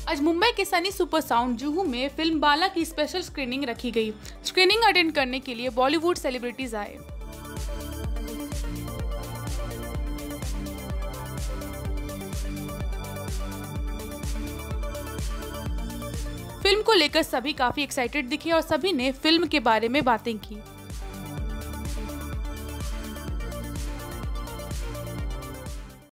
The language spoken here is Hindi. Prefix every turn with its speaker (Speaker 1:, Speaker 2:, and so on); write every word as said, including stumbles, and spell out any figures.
Speaker 1: आज मुंबई के सनी सुपर साउंड जुहू में फिल्म बाला की स्पेशल स्क्रीनिंग रखी गई। स्क्रीनिंग अटेंड करने के लिए बॉलीवुड सेलिब्रिटीज आए। फिल्म को लेकर सभी काफी एक्साइटेड दिखे और सभी ने फिल्म के बारे में बातें की।